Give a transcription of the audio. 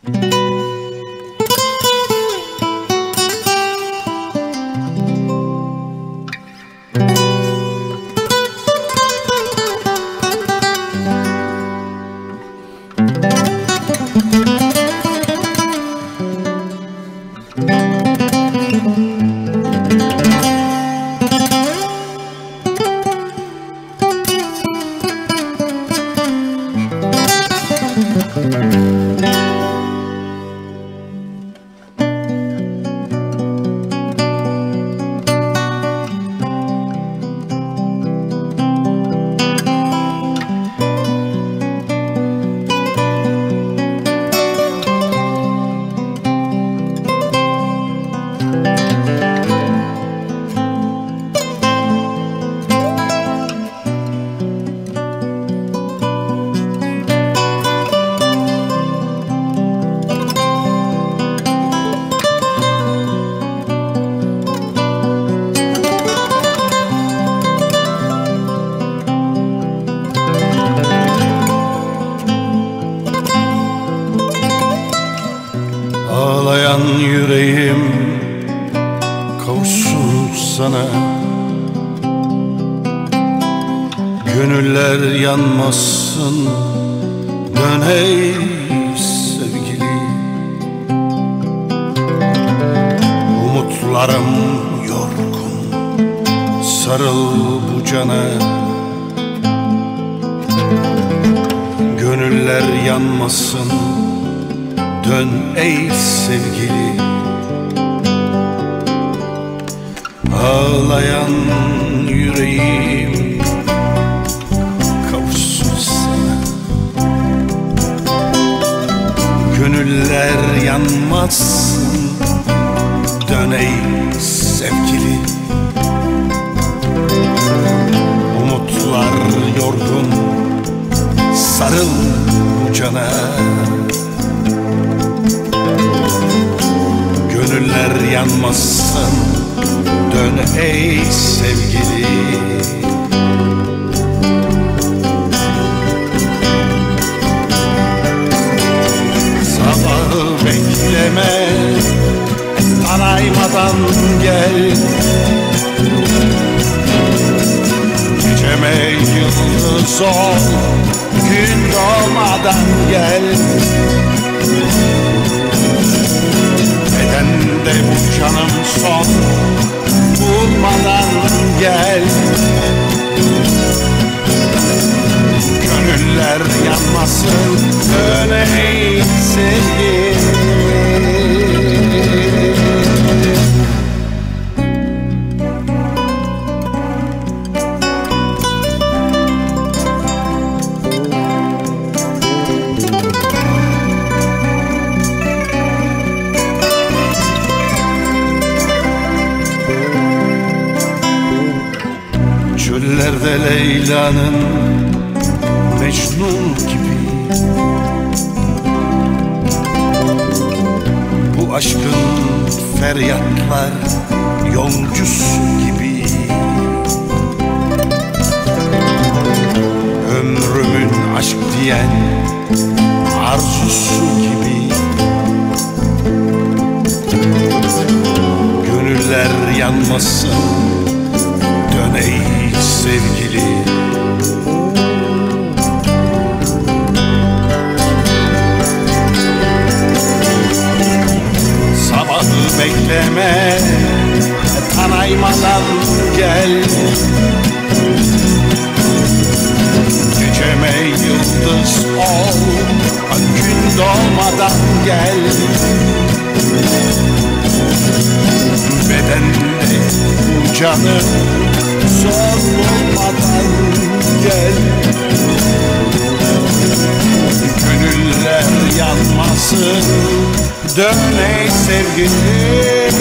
Ağlayan yüreğim kavuşsun sana, gönüller yanmasın, dön ey sevgili. Umutlarım yorgun, sarıl bu cana, gönüller yanmasın, dön ey sevgili. Ağlayan yüreğim kavuşsun sana, gönüller yanmasın, dön ey sevgili. Umutlar yorgun, sarıl bu cana, gönüller yanmasın, dön ey sevgili. Sabahı bekleme, araymadan gel, geceme yıldız ol, gün doğmadan gel. Bedende bu canım son bulmadan gel. Gönüller yanmasın, dön ey sevgili. Çöllerde Leyla'nın Mecnun gibi, bu aşkın feryatlar yolcusu gibi. Ömrümün aşk diyen arzusu gibi. Gönüller yanmasın, dön ey sevgili. Sabahı bekleme, tanaymadan gel. Geceme yıldız ol, gün doğmadan gel. Bedende bu canım son bulmadan gel. Gönüller yanmasın, dön ey sevgili.